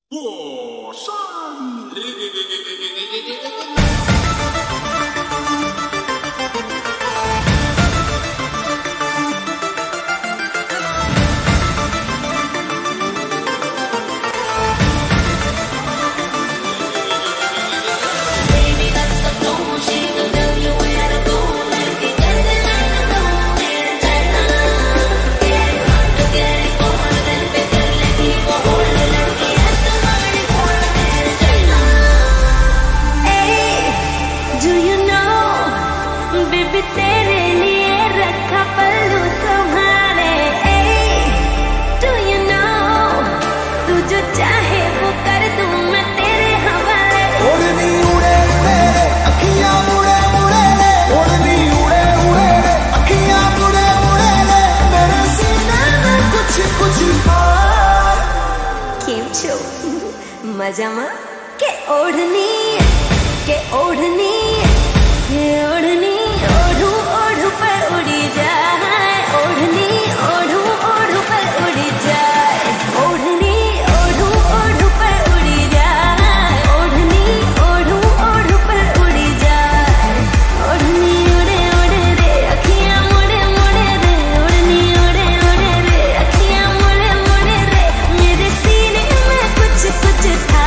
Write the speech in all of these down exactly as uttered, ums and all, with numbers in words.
火山林。 baby तेरे लिए रखा पल्लू तुम्हारे। Do you know तू जो चाहे वो कर दूं मैं तेरे हवाले। ओढ़नी उड़े उड़े अखियां मुड़े मुड़े ले, ओढ़नी उड़े उड़े अखियां मुड़े मुड़े ले, मेरे सीने में कुछ कुछ बात। केम छो मजामा के ओढ़नी के ओढ़नी के ओढ़नी ओढ़ू ओढ़ू पर उड़ी जाए, ओढ़नी ओढ़ू ओढ़ू पर उड़ी जाए, ओढ़नी ओढ़ू ओढ़ू पर उड़ी जाए, ओढ़नी ओढ़ू ओढ़ू पर उड़ी जाए, ओढ़नी उड़े उड़े रे अखियां मुड़े मुड़े रे, ओढ़नी उड़े उड़े रे अखियां मुड़े मुड़े रे, मेरे सीने में कुछ कुछ था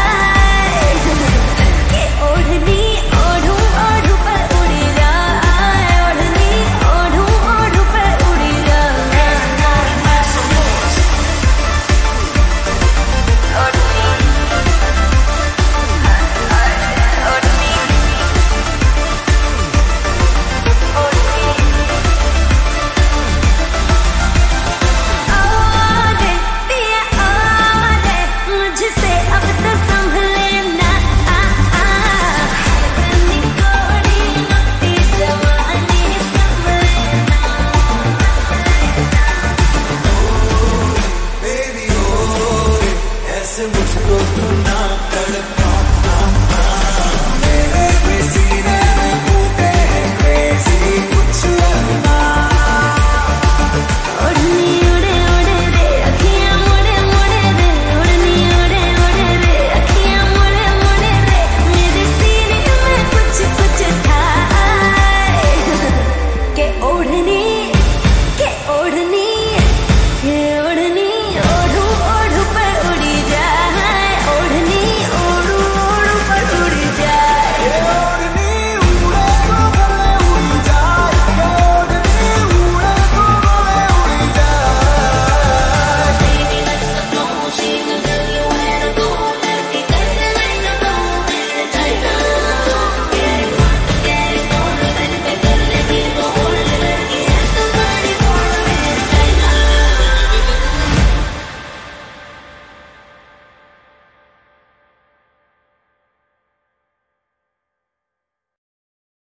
के ओढ़नी ओढ़ू ओढ़ू पर उड़ी जाए, ओढ़नी ओढ़ू ओढ़ू पर उड़ी जाए, ओढ़नी ओढ़नी ओ दे पिया ओ दे मुझसे अब तो संभले ना आ आ इतनी कोड़ी नक्ती जवानी संभले ना। बेबी ओ ऐसे मुझको तू ना